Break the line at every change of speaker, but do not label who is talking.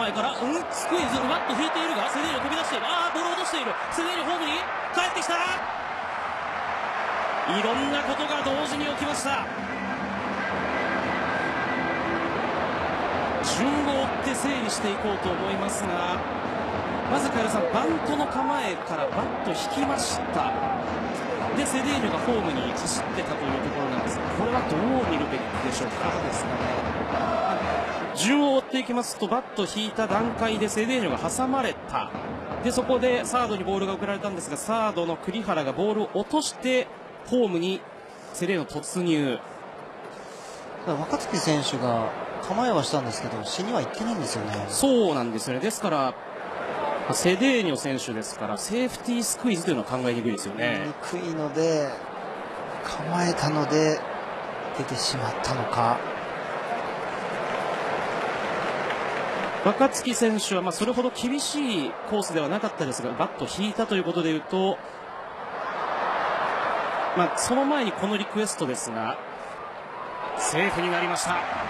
前から、スクイズ、うわっと引いているが、セデーニョ飛び出している。ボールを落としている。セデーニョホームに帰ってきた。いろんなことが同時に起きました。順を追って整理していこうと思いますが、まずカエルさん、バントの構えからバット引きました。で、セデーニョがホームに走ってたというところなんですが、これはどう見るべきでしょうか。
そうですかね。
順を追っていきますと、バット引いた段階でセデーニョが挟まれた。で、そこでサードにボールが送られたんですが、サードの栗原がボールを落としてホームにセデーニョ突入。
若月選手が構えはしたんですけど、死には行ってないんですよね。
そうなんですよね。ですからセデーニョ選手ですから、セーフティースクイズというのは考えにくいですよね。
にくいので、構えたので出てしまったのか。
若月選手はそれほど厳しいコースではなかったですが、バット引いたということでいうと、その前にこのリクエストですが、セーフになりました。